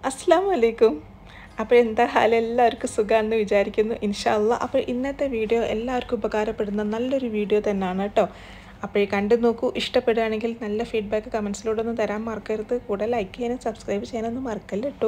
അസ്സലാമു അലൈക്കും. അപ്പോൾ എന്താ ഹാൽ എല്ലാവർക്കും സുഖമാണെന്ന് വിചാരിക്കുന്നു ഇൻഷാ അള്ളാ. അപ്പോൾ ഇന്നത്തെ വീഡിയോ എല്ലാവർക്കും ഉപകാരപ്പെടുന്ന നല്ലൊരു വീഡിയോ തന്നെയാണ് കേട്ടോ. അപ്പോൾ കണ്ടു നോക്കൂ. ഇഷ്ടപ്പെടുകയാണെങ്കിൽ നല്ല ഫീഡ്ബാക്ക് കമൻസിലൂടെ ഒന്ന് തരാൻ മറക്കരുത്. കൂടെ ലൈക്ക് ചെയ്യാനും സബ്സ്ക്രൈബ് ചെയ്യാനൊന്നും മറക്കല്ല കേട്ടോ.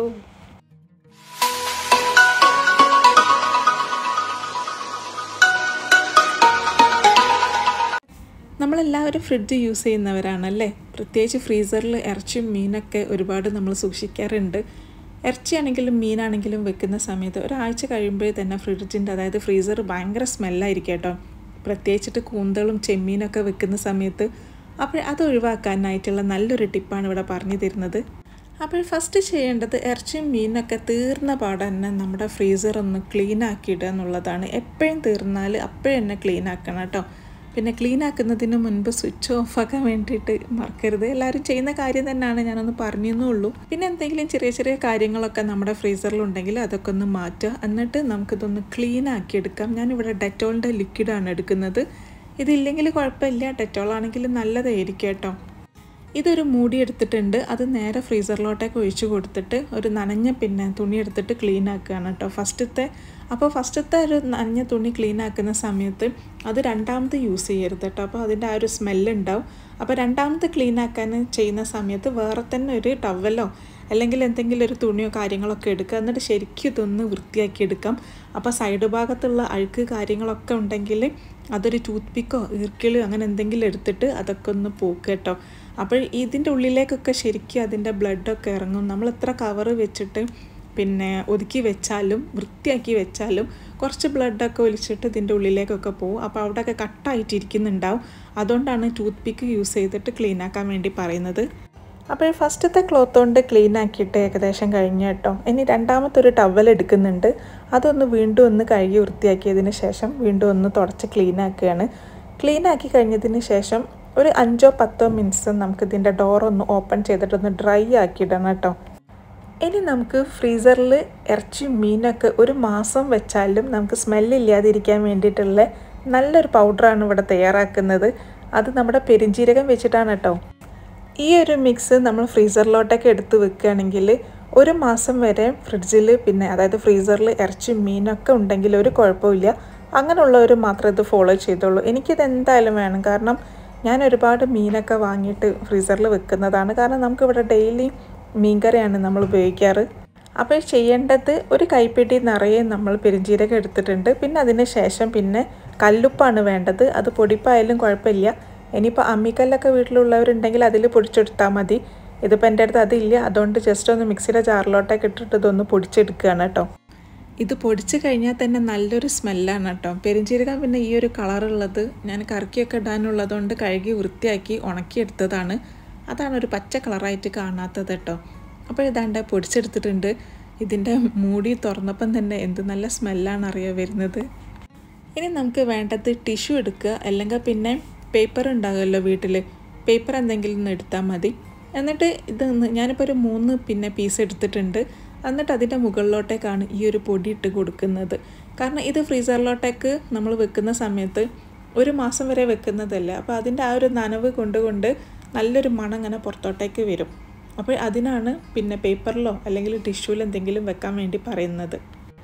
നമ്മളെല്ലാവരും ഫ്രിഡ്ജ് യൂസ് ചെയ്യുന്നവരാണല്ലേ. പ്രത്യേകിച്ച് ഫ്രീസറിൽ ഇറച്ചിയും മീനൊക്കെ ഒരുപാട് നമ്മൾ സൂക്ഷിക്കാറുണ്ട്. ഇറച്ചിയാണെങ്കിലും മീനാണെങ്കിലും വെക്കുന്ന സമയത്ത് ഒരാഴ്ച കഴിയുമ്പോഴേ തന്നെ ഫ്രിഡ്ജിൻ്റെ അതായത് ഫ്രീസർ ഭയങ്കര സ്മെല്ലായിരിക്കും കേട്ടോ. പ്രത്യേകിച്ചിട്ട് കൂന്തളും ചെമ്മീനൊക്കെ വെക്കുന്ന സമയത്ത്. അപ്പോൾ അത് ഒഴിവാക്കാനായിട്ടുള്ള നല്ലൊരു ടിപ്പാണ് ഇവിടെ പറഞ്ഞു തരുന്നത്. അപ്പോൾ ഫസ്റ്റ് ചെയ്യേണ്ടത് ഇറച്ചിയും മീനൊക്കെ തീർന്ന പാടെ തന്നെ നമ്മുടെ ഫ്രീസർ ഒന്ന് ക്ലീൻ ആക്കിയിടുക എന്നുള്ളതാണ്. എപ്പോഴും തീർന്നാൽ അപ്പോഴും തന്നെ ക്ലീൻ ആക്കണം കേട്ടോ. പിന്നെ ക്ലീൻ ആക്കുന്നതിന് മുൻപ് സ്വിച്ച് ഓഫ് ആക്കാൻ വേണ്ടിയിട്ട് മറക്കരുത്. എല്ലാവരും ചെയ്യുന്ന കാര്യം തന്നെയാണ്, ഞാനൊന്ന് പറഞ്ഞേ ഉള്ളൂ. പിന്നെ എന്തെങ്കിലും ചെറിയ ചെറിയ കാര്യങ്ങളൊക്കെ നമ്മുടെ ഫ്രീസറിലുണ്ടെങ്കിൽ അതൊക്കെ ഒന്ന് മാറ്റുക. എന്നിട്ട് നമുക്കിതൊന്ന് ക്ലീൻ ആക്കിയെടുക്കാം. ഞാനിവിടെ ഡെറ്റോളിൻ്റെ ലിക്വിഡാണ് എടുക്കുന്നത്. ഇതില്ലെങ്കിൽ കുഴപ്പമില്ല, ഡെറ്റോളാണെങ്കിൽ നല്ലതായിരിക്കും കേട്ടോ. ഇതൊരു മൂടി എടുത്തിട്ടുണ്ട്. അത് നേരെ ഫ്രീസറിലോട്ടേക്ക് ഒഴിച്ചു കൊടുത്തിട്ട് ഒരു നനഞ്ഞ തുണി എടുത്തിട്ട് ക്ലീൻ ആക്കുകയാണ് കേട്ടോ ഫസ്റ്റത്തെ ഒരു നനഞ്ഞ തുണി ക്ലീൻ ആക്കുന്ന സമയത്ത് അത് രണ്ടാമത് യൂസ് ചെയ്യരുത് കേട്ടോ. അപ്പോൾ അതിൻ്റെ ആ ഒരു സ്മെല്ലുണ്ടാവും. അപ്പോൾ രണ്ടാമത് ക്ലീൻ ആക്കാൻ ചെയ്യുന്ന സമയത്ത് വേറെ തന്നെ ഒരു ടവലോ അല്ലെങ്കിൽ എന്തെങ്കിലും ഒരു തുണിയോ കാര്യങ്ങളൊക്കെ എടുക്കുക. എന്നിട്ട് ശരിക്കും ഇതൊന്ന് വൃത്തിയാക്കി എടുക്കാം. അപ്പോൾ സൈഡ് ഭാഗത്തുള്ള അഴുക്ക് കാര്യങ്ങളൊക്കെ ഉണ്ടെങ്കിൽ അതൊരു ടൂത്ത് പിക്കോ ഈർക്കിളോ അങ്ങനെ എന്തെങ്കിലും എടുത്തിട്ട് അതൊക്കെ ഒന്ന് പോക്കുക കേട്ടോ. അപ്പോൾ ഇതിൻ്റെ ഉള്ളിലേക്കൊക്കെ ശരിക്കും അതിൻ്റെ ബ്ലഡൊക്കെ ഇറങ്ങും. നമ്മൾ എത്ര കവറ് വെച്ചിട്ട് ഒതുക്കി വെച്ചാലും വൃത്തിയാക്കി വെച്ചാലും കുറച്ച് ബ്ലഡൊക്കെ ഒലിച്ചിട്ട് ഇതിൻ്റെ ഉള്ളിലേക്കൊക്കെ പോകും. അപ്പോൾ അവിടെയൊക്കെ കട്ടായിട്ടിരിക്കുന്നുണ്ടാവും. അതുകൊണ്ടാണ് ടൂത്ത് പിക്ക് യൂസ് ചെയ്തിട്ട് ക്ലീൻ ആക്കാൻ വേണ്ടി പറയുന്നത്. അപ്പോൾ ഫസ്റ്റത്തെ ക്ലോത്ത് കൊണ്ട് ക്ലീൻ ആക്കിയിട്ട് ഏകദേശം കഴിഞ്ഞു കേട്ടോ. ഇനി രണ്ടാമത്തെ ഒരു ടവൽ എടുക്കുന്നുണ്ട്. അതൊന്ന് വീണ്ടും ഒന്ന് കഴുകി വൃത്തിയാക്കിയതിന് ശേഷം വീണ്ടും ഒന്ന് തുടച്ച് ക്ലീൻ ആക്കുകയാണ്. ക്ലീൻ ആക്കി കഴിഞ്ഞതിന് ശേഷം ഒരു 5-10 മിനിറ്റ്സ് നമുക്കിതിൻ്റെ ഡോറൊന്ന് ഓപ്പൺ ചെയ്തിട്ടൊന്ന് ഡ്രൈ ആക്കിയിടണം കേട്ടോ. ഇനി നമുക്ക് ഫ്രീസറിൽ ഇറച്ചി മീനൊക്കെ ഒരു മാസം വെച്ചാലും നമുക്ക് സ്മെല്ലില്ലാതിരിക്കാൻ വേണ്ടിയിട്ടുള്ള നല്ലൊരു പൗഡറാണ് ഇവിടെ തയ്യാറാക്കുന്നത്. അത് നമ്മുടെ പെരുംജീരകം വെച്ചിട്ടാണ് കേട്ടോ. ഈ ഒരു മിക്സ് നമ്മൾ ഫ്രീസറിലോട്ടൊക്കെ എടുത്ത് വെക്കുകയാണെങ്കിൽ ഒരു മാസം വരെ ഫ്രിഡ്ജിൽ അതായത് ഫ്രീസറിൽ ഇറച്ചി മീനൊക്കെ ഉണ്ടെങ്കിൽ ഒരു കുഴപ്പമില്ല. അങ്ങനെയുള്ളവർ മാത്രമേ ഇത് ഫോളോ ചെയ്തോളൂ. എനിക്കിത് എന്തായാലും വേണം. കാരണം ഞാൻ ഒരുപാട് മീനൊക്കെ വാങ്ങിയിട്ട് ഫ്രീസറിൽ വെക്കുന്നതാണ്. കാരണം നമുക്കിവിടെ ഡെയിലി മീൻകറിയാണ് നമ്മൾ ഉപയോഗിക്കാറ്. അപ്പോൾ ചെയ്യേണ്ടത് ഒരു കൈപ്പിടി നിറയെ നമ്മൾ പെരുംജീരകം എടുത്തിട്ടുണ്ട്. അതിന് ശേഷം കല്ലുപ്പാണ് വേണ്ടത്. അത് പൊടിപ്പായാലും കുഴപ്പമില്ല. ഇനിയിപ്പോൾ അമ്മിക്കല്ലൊക്കെ വീട്ടിലുള്ളവരുണ്ടെങ്കിൽ അതിൽ പൊടിച്ചെടുത്താൽ മതി. ഇതിപ്പോൾ എൻ്റെ അടുത്ത് അതില്ല. അതുകൊണ്ട് ജസ്റ്റ് ഒന്ന് മിക്സിയുടെ ജാറിലോട്ടൊക്കെ ഇട്ടിട്ട് ഇതൊന്ന് പൊടിച്ചെടുക്കുകയാണ് കേട്ടോ. ഇത് പൊടിച്ച് കഴിഞ്ഞാൽ തന്നെ നല്ലൊരു സ്മെല്ലാണ് കേട്ടോ. പെരുംജീരകം ഈ ഒരു കളറുള്ളത് ഞാൻ കറിക്കൊക്കെ ഇടാനുള്ളതുകൊണ്ട് കഴുകി വൃത്തിയാക്കി ഉണക്കിയെടുത്തതാണ്. അതാണ് ഒരു പച്ച കളറായിട്ട് കാണാത്തത് കേട്ടോ. അപ്പോൾ ഇതാണ്ട് പൊടിച്ചെടുത്തിട്ടുണ്ട്. ഇതിൻ്റെ മൂടി തുറന്നപ്പം തന്നെ എന്ത് നല്ല സ്മെല്ലാണ് അറിയാൻ വരുന്നത്. ഇനി നമുക്ക് വേണ്ടത് ടിഷ്യൂ എടുക്കുക. അല്ലെങ്കിൽ പേപ്പർ ഉണ്ടാകുമല്ലോ വീട്ടിൽ, പേപ്പർ എന്തെങ്കിലും ഒന്ന് എടുത്താൽ മതി. എന്നിട്ട് ഞാനിപ്പോൾ ഒരു 3 പീസ് എടുത്തിട്ടുണ്ട്. എന്നിട്ട് അതിൻ്റെ മുകളിലോട്ടേക്കാണ് ഈ ഒരു പൊടി ഇട്ട് കൊടുക്കുന്നത്. കാരണം ഇത് ഫ്രീസറിലോട്ടേക്ക് നമ്മൾ വെക്കുന്ന സമയത്ത് ഒരു മാസം വരെ വെക്കുന്നതല്ല. അപ്പോൾ അതിൻ്റെ ആ ഒരു നനവ് കൊണ്ട് നല്ലൊരു മണം ഇങ്ങനെ പുറത്തോട്ടേക്ക് വരും. അപ്പോൾ അതിനാണ് പേപ്പറിലോ അല്ലെങ്കിൽ ടിഷ്യൂവിൽ എന്തെങ്കിലും വെക്കാൻ വേണ്ടി പറയുന്നത്.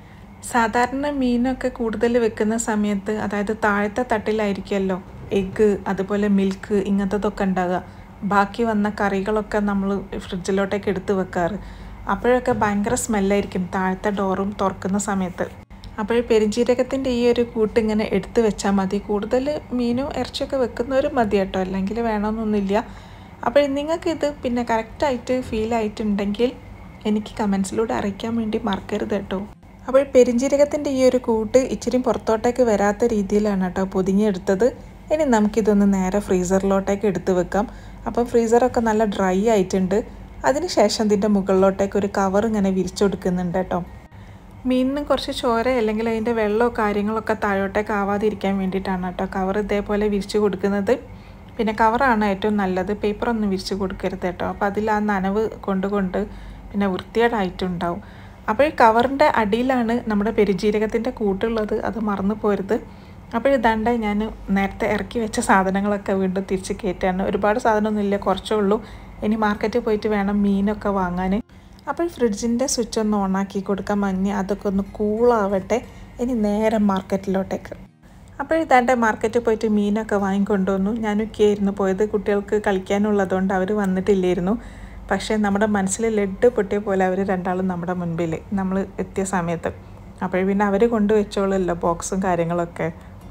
സാധാരണ മീനൊക്കെ കൂടുതൽ വെക്കുന്ന സമയത്ത് അതായത് താഴത്തെ തട്ടിലായിരിക്കുമല്ലോ എഗ്ഗ് അതുപോലെ മിൽക്ക് ഇങ്ങനത്തതൊക്കെ ഉണ്ടാകുക. ബാക്കി വന്ന കറികളൊക്കെ നമ്മൾ ഫ്രിഡ്ജിലോട്ടേക്ക് എടുത്ത് വെക്കാറ്. അപ്പോഴൊക്കെ ഭയങ്കര സ്മെല്ലായിരിക്കും താഴത്തെ ഡോറും തുറക്കുന്ന സമയത്ത്. അപ്പോൾ പെരുംജീരകത്തിൻ്റെ ഈ ഒരു കൂട്ട് ഇങ്ങനെ എടുത്ത് വെച്ചാൽ മതി. കൂടുതൽ മീനും ഇറച്ചിയൊക്കെ വെക്കുന്നവരും മതി കേട്ടോ, അല്ലെങ്കിൽ വേണമെന്നൊന്നുമില്ല. അപ്പോൾ നിങ്ങൾക്കിത് കറക്റ്റായിട്ട് ഫീലായിട്ടുണ്ടെങ്കിൽ എനിക്ക് കമൻസിലൂടെ അറിയിക്കാൻ വേണ്ടി മറക്കരുത് കേട്ടോ. അപ്പോൾ പെരുംജീരകത്തിൻ്റെ ഈ ഒരു കൂട്ട് ഇച്ചിരി പുറത്തോട്ടേക്ക് വരാത്ത രീതിയിലാണ് കേട്ടോ പൊതിഞ്ഞെടുത്തത്. ഇനി നമുക്കിതൊന്ന് നേരെ ഫ്രീസറിലോട്ടേക്ക് എടുത്ത് വെക്കാം. അപ്പോൾ ഫ്രീസറൊക്കെ നല്ല ഡ്രൈ ആയിട്ടുണ്ട്. അതിനുശേഷം ഇതിൻ്റെ മുകളിലോട്ടേക്ക് ഒരു കവർ ഇങ്ങനെ വിരിച്ചു കൊടുക്കുന്നുണ്ട് കേട്ടോ. മീനിന് കുറച്ച് ചോര അല്ലെങ്കിൽ അതിൻ്റെ വെള്ളമോ കാര്യങ്ങളൊക്കെ താഴോട്ടേക്ക് ആവാതിരിക്കാൻ വേണ്ടിയിട്ടാണ് കേട്ടോ കവർ ഇതേപോലെ വിരിച്ചു കൊടുക്കുന്നത്. കവറാണ് ഏറ്റവും നല്ലത്. പേപ്പറൊന്നും വിരിച്ചു കൊടുക്കരുത് കേട്ടോ. അപ്പോൾ അതിൽ ആ നനവ് കൊണ്ട് വൃത്തികേടായിട്ടുണ്ടാവും. അപ്പോൾ ഈ കവറിൻ്റെ അടിയിലാണ് നമ്മുടെ പെരുംജീരകത്തിൻ്റെ കൂട്ടുള്ളത്. അത് മറന്നു പോരുത്. അപ്പോൾ ഇതാണ്ട് ഞാൻ നേരത്തെ ഇറക്കി വെച്ച സാധനങ്ങളൊക്കെ വീണ്ടും തിരിച്ച് കയറ്റാണ്. ഒരുപാട് സാധനമൊന്നുമില്ല, കുറച്ചേ ഉള്ളൂ. ഇനി മാർക്കറ്റിൽ പോയിട്ട് വേണം മീനൊക്കെ വാങ്ങാൻ. അപ്പോൾ ഫ്രിഡ്ജിൻ്റെ സ്വിച്ച് ഒന്ന് ഓണാക്കി കൊടുക്കാം. അതൊക്കെ ഒന്ന് കൂളാവട്ടെ. ഇനി നേരെ മാർക്കറ്റിലോട്ടേക്ക്. അപ്പോൾ ഇതാണ്ട് മാർക്കറ്റിൽ പോയിട്ട് മീനൊക്കെ വാങ്ങിക്കൊണ്ടുവന്നു. ഞാനൊക്കെയായിരുന്നു പോയത്. കുട്ടികൾക്ക് കളിക്കാനുള്ളതുകൊണ്ട് അവർ വന്നിട്ടില്ലായിരുന്നു. പക്ഷേ നമ്മുടെ മനസ്സിൽ ലഡ് പൊട്ടിയ പോലെ അവർ രണ്ടാളും നമ്മുടെ മുൻപിൽ നമ്മൾ എത്തിയ സമയത്ത്. അപ്പോൾ പിന്നെ അവർ കൊണ്ടുവച്ചോളല്ലോ ബോക്സും കാര്യങ്ങളൊക്കെ.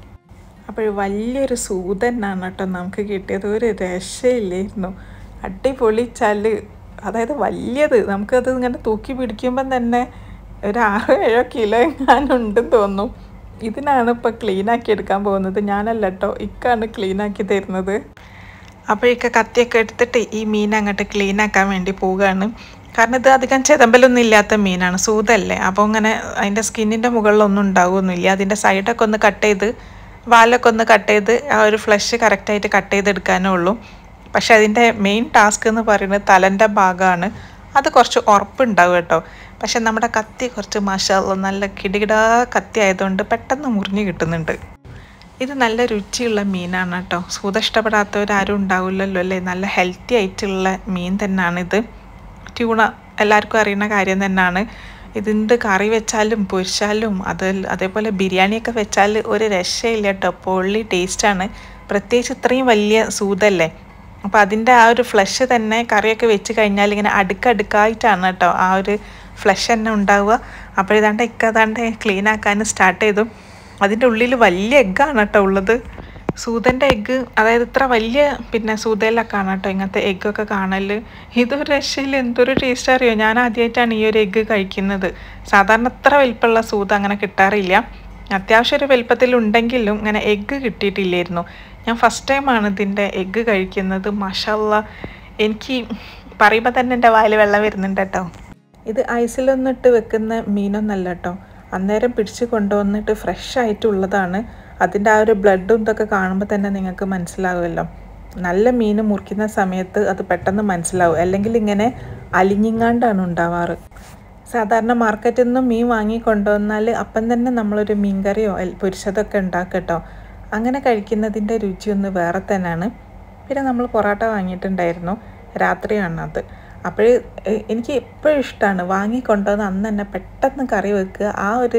അപ്പോൾ വലിയൊരു സൂതനാണ് കേട്ടോ നമുക്ക് കിട്ടിയത്. ഒരു രക്ഷയില്ലായിരുന്നു. അടിപൊളി ചല്, അതായത് വലിയത്. നമുക്കത് ഇങ്ങനെ തൂക്കി പിടിക്കുമ്പം തന്നെ ഒരു 6-7 കിലോ എങ്ങാനുണ്ടെന്ന് തോന്നും. ഇതിനാണ് ഇപ്പോൾ ക്ലീനാക്കി എടുക്കാൻ പോകുന്നത്. ഞാനല്ല കേട്ടോ, ഇക്കാണ് ക്ലീനാക്കി തരുന്നത്. അപ്പോൾ ഇക്ക കത്തിയൊക്കെ എടുത്തിട്ട് ഈ മീൻ അങ്ങോട്ട് ക്ലീനാക്കാൻ വേണ്ടി പോവുകയാണ്. കാരണം ഇത് അധികം ചെതമ്പലൊന്നും ഇല്ലാത്ത മീനാണ്, സൂതല്ലേ. അപ്പോൾ ഇങ്ങനെ അതിൻ്റെ സ്കിന്നിൻ്റെ മുകളിലൊന്നും ഉണ്ടാവുമൊന്നുമില്ല. അതിൻ്റെ സൈഡൊക്കെ ഒന്ന് കട്ട് ചെയ്ത്, വാലൊക്കെ ഒന്ന് കട്ട് ചെയ്ത് ആ ഒരു ഫ്ലഷ് കറക്റ്റായിട്ട് കട്ട് ചെയ്തെടുക്കാനേ ഉള്ളൂ. പക്ഷെ അതിൻ്റെ മെയിൻ ടാസ്ക് എന്ന് പറയുന്നത് തലൻ്റെ ഭാഗമാണ്. അത് കുറച്ച് ഉറപ്പുണ്ടാവും കേട്ടോ. പക്ഷെ നമ്മുടെ കത്തി കുറച്ച് മാഷാഅല്ലാഹ് നല്ല കിടുകിടാ കത്തി ആയതുകൊണ്ട് പെട്ടെന്ന് മുറിഞ്ഞ് കിട്ടുന്നുണ്ട്. ഇത് നല്ല രുചിയുള്ള മീനാണ് കേട്ടോ. സൂത ഇഷ്ടപ്പെടാത്തവരാരും ഉണ്ടാവില്ലല്ലോ അല്ലേ. നല്ല ഹെൽത്തി ആയിട്ടുള്ള മീൻ തന്നെയാണിത്. ട്യൂണ എല്ലാവർക്കും അറിയുന്ന കാര്യം തന്നെയാണ്. ഇതിൻ്റെ കറി വെച്ചാലും പൊരിച്ചാലും അതേപോലെ ബിരിയാണിയൊക്കെ വെച്ചാൽ ഒരു രക്ഷയില്ല കേട്ടോ. പൊള്ളി ടേസ്റ്റാണ്. പ്രത്യേകിച്ച് ഇത്രയും വലിയ സൂതല്ലേ. അപ്പോൾ അതിൻ്റെ ആ ഒരു ഫ്ലഷ് തന്നെ കറിയൊക്കെ വെച്ച് കഴിഞ്ഞാൽ ഇങ്ങനെ അടുക്കടുക്കായിട്ടാണ് കേട്ടോ ആ ഒരു ഫ്ലഷ് തന്നെ ഉണ്ടാവുക. അപ്പോൾ ഇതാണ്ട് ഇക്കതാണ്ട് ക്ലീൻ ആക്കാൻ സ്റ്റാർട്ട് ചെയ്തു. അതിൻ്റെ ഉള്ളിൽ വലിയ എഗ്ഗാണ് കേട്ടോ ഉള്ളത്. സൂതൻ്റെ എഗ്ഗ്, അതായത് ഇത്ര വലിയ സൂതയിലൊക്കെ ആണ് കേട്ടോ ഇങ്ങനത്തെ എഗ്ഗൊക്കെ കാണൽ. ഇതൊരു രക്ഷയിൽ എന്തൊരു ടേസ്റ്റ് അറിയോ. ഞാൻ ആദ്യമായിട്ടാണ് ഈ ഒരു എഗ്ഗ് കഴിക്കുന്നത്. സാധാരണ ഇത്ര വലിപ്പമുള്ള സൂത അങ്ങനെ കിട്ടാറില്ല. അത്യാവശ്യം ഒരു വലിപ്പത്തിലുണ്ടെങ്കിലും ഇങ്ങനെ എഗ്ഗ് കിട്ടിയിട്ടില്ലായിരുന്നു. ഞാൻ ഫസ്റ്റ് ടൈമാണ് ഇതിൻ്റെ എഗ്ഗ് കഴിക്കുന്നത്. മാഷാഅല്ലാഹ്, എനിക്ക് പറയുമ്പോൾ തന്നെ എൻ്റെ വായിൽ വെള്ളം വരുന്നുണ്ട് കേട്ടോ. ഇത് ഐസിലൊന്നിട്ട് വെക്കുന്ന മീനൊന്നല്ല കേട്ടോ. അന്നേരം പിടിച്ച് കൊണ്ടുവന്നിട്ട് ഫ്രഷ് ആയിട്ടുള്ളതാണ്. അതിൻ്റെ ആ ഒരു ബ്ലഡും ഇതൊക്കെ കാണുമ്പോൾ തന്നെ നിങ്ങൾക്ക് മനസ്സിലാവുമല്ലോ. നല്ല മീൻ മുറിക്കുന്ന സമയത്ത് അത് പെട്ടെന്ന് മനസ്സിലാവും. അല്ലെങ്കിൽ ഇങ്ങനെ അലിഞ്ഞിങ്ങാണ്ടാണ് ഉണ്ടാവാറ്. സാധാരണ മാർക്കറ്റിൽ നിന്നും മീൻ വാങ്ങി കൊണ്ടുവന്നാൽ അപ്പം തന്നെ നമ്മളൊരു മീൻ കറിയോ പൊരിച്ചതൊക്കെ ഉണ്ടാക്കട്ടോ. അങ്ങനെ കഴിക്കുന്നതിൻ്റെ രുചിയൊന്ന് വേറെ തന്നെയാണ്. പിന്നെ നമ്മൾ പൊറോട്ട വാങ്ങിയിട്ടുണ്ടായിരുന്നു, രാത്രിയാണ് അത്. അപ്പോൾ എനിക്ക് എപ്പോഴും ഇഷ്ടമാണ് വാങ്ങിക്കൊണ്ടുവന്ന് അന്ന് തന്നെ പെട്ടെന്ന് കറി വെക്കുക. ആ ഒരു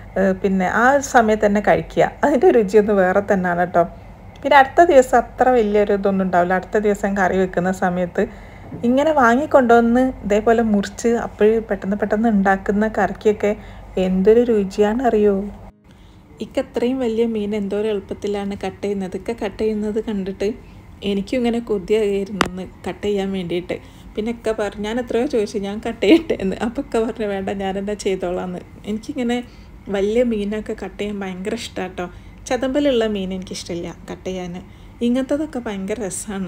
സമയത്ത് തന്നെ കഴിക്കുക. അതിൻ്റെ രുചിയൊന്ന് വേറെ തന്നെയാണ് കേട്ടോ. പിന്നെ അടുത്ത ദിവസം അത്ര വലിയൊരു ഇതൊന്നും ഉണ്ടാവില്ല. അടുത്ത ദിവസം കറി വെക്കുന്ന സമയത്ത് ഇങ്ങനെ വാങ്ങിക്കൊണ്ടുവന്ന് ഇതേപോലെ മുറിച്ച് അപ്പോഴും പെട്ടെന്ന് ഉണ്ടാക്കുന്ന കറിക്കൊക്കെ എന്തൊരു രുചിയാണ് അറിയോ. ഇക്കത്രയും വലിയ മീൻ എന്തോരം എളുപ്പത്തിലാണ് കട്ട് ചെയ്യുന്നത്. കട്ട് ചെയ്യുന്നത് കണ്ടിട്ട് എനിക്കും ഇങ്ങനെ കൊതിയായിരുന്നു കട്ട് ചെയ്യാൻ വേണ്ടിയിട്ട്. പിന്നെ ഒക്കെ പറഞ്ഞു, ഞാൻ എത്രയോ ചോദിച്ചു ഞാൻ കട്ട് ചെയ്യട്ടെ എന്ന്. അപ്പോൾ ഒക്കെ പറഞ്ഞു വേണ്ട ഞാൻ എന്നെ ചെയ്തോളാന്ന്. എനിക്കിങ്ങനെ വലിയ മീനൊക്കെ കട്ട് ചെയ്യാൻ ഭയങ്കര ഇഷ്ടമാണ് കേട്ടോ. ചതമ്പലുള്ള മീൻ എനിക്കിഷ്ടമില്ല കട്ട് ചെയ്യാൻ. ഇങ്ങനത്തതൊക്കെ ഭയങ്കര രസമാണ്.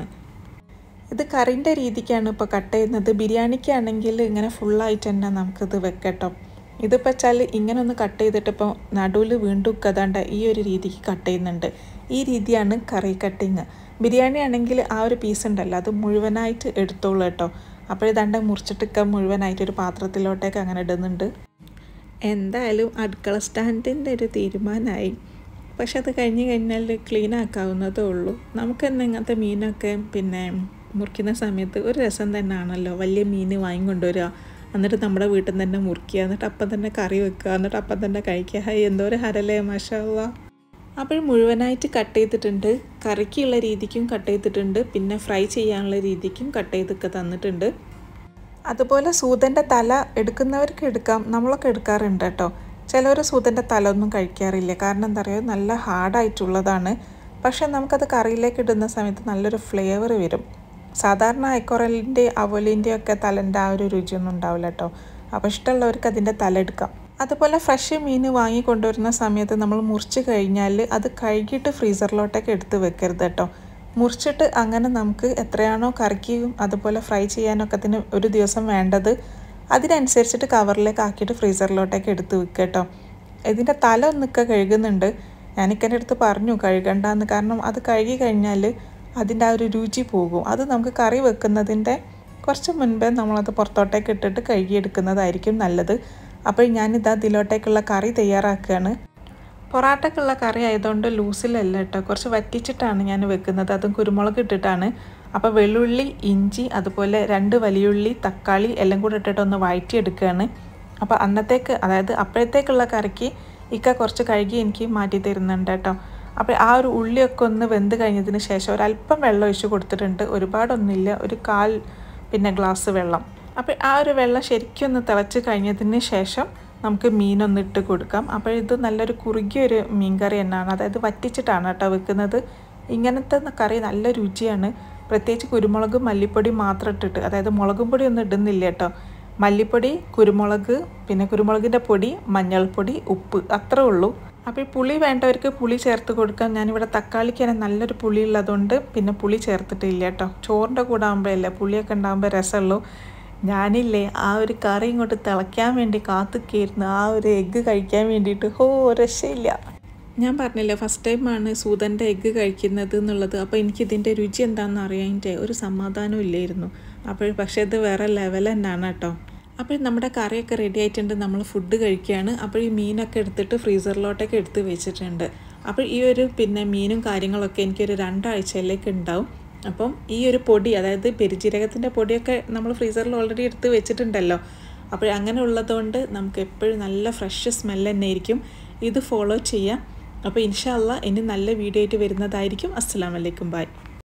ഇത് കറിൻ്റെ രീതിക്കാണ് ഇപ്പോൾ കട്ട് ചെയ്യുന്നത്. ബിരിയാണിക്കാണെങ്കിൽ ഇങ്ങനെ ഫുള്ളായിട്ട് തന്നെ നമുക്കിത് വെക്കട്ടോ. ഇതിപ്പോൾ വെച്ചാൽ ഇങ്ങനെ ഒന്ന് കട്ട് ചെയ്തിട്ട് ഇപ്പോൾ നടുവിൽ വീണ്ടും കതാണ്ട് ഈ ഒരു രീതിക്ക് കട്ട് ചെയ്യുന്നുണ്ട്. ഈ രീതിയാണ് കറി കട്ടിങ്. ബിരിയാണി ആണെങ്കിൽ ആ ഒരു പീസ് ഉണ്ടല്ലോ അത് മുഴുവനായിട്ട് എടുത്തോളൂ കേട്ടോ. അപ്പോൾ ഇതാണ്ട് മുറിച്ചിട്ടൊക്കെ മുഴുവനായിട്ടൊരു പാത്രത്തിലോട്ടേക്ക് അങ്ങനെ ഇടുന്നുണ്ട്. എന്തായാലും അടുക്കള സ്റ്റാൻഡിൻ്റെ ഒരു തീരുമാനമായി. പക്ഷെ അത് കഴിഞ്ഞാൽ ക്ലീൻ ആക്കാവുന്നതേ ഉള്ളൂ. നമുക്ക് തന്നെ ഇങ്ങനത്തെ മീനൊക്കെ മുറിക്കുന്ന സമയത്ത് ഒരു രസം തന്നെയാണല്ലോ. വലിയ മീൻ വാങ്ങിക്കൊണ്ടുവരിക, എന്നിട്ട് നമ്മുടെ വീട്ടിൽ നിന്ന് തന്നെ മുറിക്കുക, എന്നിട്ട് അപ്പം തന്നെ കറി വെക്കുക, എന്നിട്ട് അപ്പം തന്നെ കഴിക്കുക. എന്തോ ഒരു ഹരലേ മാഷാഅല്ലാഹ്. അപ്പോൾ മുഴുവനായിട്ട് കട്ട് ചെയ്തിട്ടുണ്ട്. കറിക്കുള്ള രീതിക്കും കട്ട് ചെയ്തിട്ടുണ്ട്, പിന്നെ ഫ്രൈ ചെയ്യാനുള്ള രീതിക്കും കട്ട് ചെയ്തൊക്കെ തന്നിട്ടുണ്ട്. അതുപോലെ സൂതൻ്റെ തല എടുക്കുന്നവർക്ക് എടുക്കാം, നമ്മളൊക്കെ എടുക്കാറുണ്ട് കേട്ടോ. ചിലവർ സൂതൻ്റെ തല ഒന്നും കഴിക്കാറില്ല. കാരണം എന്താ പറയുക, നല്ല ഹാർഡായിട്ടുള്ളതാണ്. പക്ഷേ നമുക്കത് കറിയിലേക്ക് ഇടുന്ന സമയത്ത് നല്ലൊരു ഫ്ലേവർ വരും. സാധാരണ അയക്കുറലിൻ്റെ അവലിൻ്റെ ഒക്കെ തലൻ്റെ ആ ഒരു രുചിയൊന്നും ഉണ്ടാവില്ല കേട്ടോ. അപ്പോൾ ഇഷ്ടമുള്ളവർക്ക് അതിൻ്റെ തല എടുക്കാം. അതുപോലെ ഫ്രഷ് മീൻ വാങ്ങിക്കൊണ്ടുവരുന്ന സമയത്ത് നമ്മൾ മുറിച്ച് കഴിഞ്ഞാൽ അത് കഴുകിയിട്ട് ഫ്രീസറിലോട്ടൊക്കെ എടുത്ത് വെക്കരുത് കേട്ടോ. മുറിച്ചിട്ട് അങ്ങനെ നമുക്ക് എത്രയാണോ കറിക്കും അതുപോലെ ഫ്രൈ ചെയ്യാനൊക്കെ ഒരു ദിവസം വേണ്ടത് അതിനനുസരിച്ചിട്ട് കവറിലേക്ക് ആക്കിയിട്ട് ഫ്രീസറിലോട്ടൊക്കെ എടുത്ത് വെക്കുക കേട്ടോ. ഇതിൻ്റെ തല ഒന്നൊക്കെ കഴുകുന്നുണ്ട്. ഞാനിക്കൻ്റെ അടുത്ത് പറഞ്ഞു കഴുകണ്ടെന്ന്. കാരണം അത് കഴുകി കഴിഞ്ഞാൽ അതിൻ്റെ ആ ഒരു രുചി പോകും. അത് നമുക്ക് കറി വെക്കുന്നതിൻ്റെ കുറച്ച് മുൻപേ നമ്മളത് പുറത്തോട്ടേക്ക് ഇട്ടിട്ട് കഴുകിയെടുക്കുന്നതായിരിക്കും നല്ലത്. അപ്പോൾ ഞാനിത് അതിലോട്ടേക്കുള്ള കറി തയ്യാറാക്കുകയാണ്. പൊറാട്ടക്കുള്ള കറി ആയതുകൊണ്ട് ലൂസിലല്ല കേട്ടോ, കുറച്ച് വറ്റിച്ചിട്ടാണ് ഞാൻ വെക്കുന്നത്. അതും കുരുമുളക് ഇട്ടിട്ടാണ്. അപ്പോൾ വെള്ളുള്ളി, ഇഞ്ചി, അതുപോലെ 2 വലിയുള്ളി, തക്കാളി എല്ലാം കൂടെ ഇട്ടിട്ട് ഒന്ന് വഴറ്റിയെടുക്കുകയാണ്. അപ്പോൾ അന്നത്തേക്ക്, അതായത് അപ്പോഴത്തേക്കുള്ള കറിക്ക് ഇക്ക കുറച്ച് കഴുകി എനിക്ക് മാറ്റി തരുന്നുണ്ട് കേട്ടോ. അപ്പോൾ ആ ഒരു ഉള്ളിയൊക്കെ ഒന്ന് വെന്ത് കഴിഞ്ഞതിന് ശേഷം ഒരല്പം വെള്ളം ഒഴിച്ച് കൊടുത്തിട്ടുണ്ട്. ഒരുപാടൊന്നുമില്ല, ഒരു 1/4 ഗ്ലാസ് വെള്ളം. അപ്പോൾ ആ ഒരു വെള്ളം ശരിക്കും ഒന്ന് തിളച്ച് കഴിഞ്ഞതിന് ശേഷം നമുക്ക് മീനൊന്ന് ഇട്ട് കൊടുക്കാം. അപ്പോൾ ഇത് നല്ലൊരു കുറുകിയൊരു മീൻ കറി തന്നെയാണ്, അതായത് വറ്റിച്ചിട്ടാണ് കേട്ടോ വെക്കുന്നത്. ഇങ്ങനത്തെ കറി നല്ല രുചിയാണ്. പ്രത്യേകിച്ച് കുരുമുളക്, മല്ലിപ്പൊടി മാത്രം ഇട്ടിട്ട്, അതായത് മുളകും പൊടി ഒന്നും ഇടുന്നില്ല കേട്ടോ. മല്ലിപ്പൊടി, കുരുമുളക്, പിന്നെ കുരുമുളകിൻ്റെ പൊടി, മഞ്ഞൾപ്പൊടി, ഉപ്പ്, അത്രേ ഉള്ളൂ. അപ്പോൾ ഈ പുളി വേണ്ടവർക്ക് പുളി ചേർത്ത് കൊടുക്കാം. ഞാനിവിടെ തക്കാളിക്ക് തന്നെ നല്ലൊരു പുളി ഉള്ളതുകൊണ്ട് പിന്നെ പുളി ചേർത്തിട്ടില്ല കേട്ടോ. ചോറിൻ്റെ കൂടെ ആകുമ്പോഴല്ലേ പുളിയൊക്കെ ഉണ്ടാകുമ്പോൾ രസമുള്ളൂ. ഞാനില്ലേ ആ ഒരു കറി ഇങ്ങോട്ട് തിളയ്ക്കാൻ വേണ്ടി കാത്തുക്കായിരുന്നു, ആ ഒരു എഗ്ഗ് കഴിക്കാൻ വേണ്ടിയിട്ട്. രക്ഷയില്ല. ഞാൻ പറഞ്ഞില്ലേ ഫസ്റ്റ് ടൈമാണ് സൂതൻ്റെ എഗ്ഗ് കഴിക്കുന്നത് എന്നുള്ളത്. അപ്പോൾ എനിക്കിതിൻ്റെ രുചി എന്താണെന്ന് അറിയാൻ്റെ ഒരു സമാധാനം ഇല്ലായിരുന്നു. പക്ഷേ ഇത് വേറെ ലെവൽ തന്നെയാണ് കേട്ടോ. അപ്പോൾ നമ്മുടെ കറിയൊക്കെ റെഡി ആയിട്ടുണ്ട്, നമ്മൾ ഫുഡ് കഴിക്കുകയാണ്. അപ്പോൾ ഈ മീനൊക്കെ എടുത്തിട്ട് ഫ്രീസറിലോട്ടൊക്കെ എടുത്ത് വെച്ചിട്ടുണ്ട്. അപ്പോൾ ഈ ഒരു മീനും കാര്യങ്ങളൊക്കെ എനിക്കൊരു 2 ആഴ്ചയിലേക്ക് ഉണ്ടാവും. അപ്പം ഈ ഒരു പൊടി, അതായത് പെരുജീരകത്തിൻ്റെ പൊടിയൊക്കെ നമ്മൾ ഫ്രീസറിൽ ഓൾറെഡി എടുത്ത് വെച്ചിട്ടുണ്ടല്ലോ. അപ്പോൾ അങ്ങനെ ഉള്ളതുകൊണ്ട് നമുക്ക് എപ്പോഴും നല്ല ഫ്രഷ് സ്മെല്ല് തന്നെ ആയിരിക്കും. ഇത് ഫോളോ ചെയ്യാം. അപ്പോൾ ഇൻഷാ അല്ലാഹ് ഇനി നല്ല വീഡിയോ ആയിട്ട് വരുന്നതായിരിക്കും. അസ്സലാമു അലൈക്കും, ബൈ.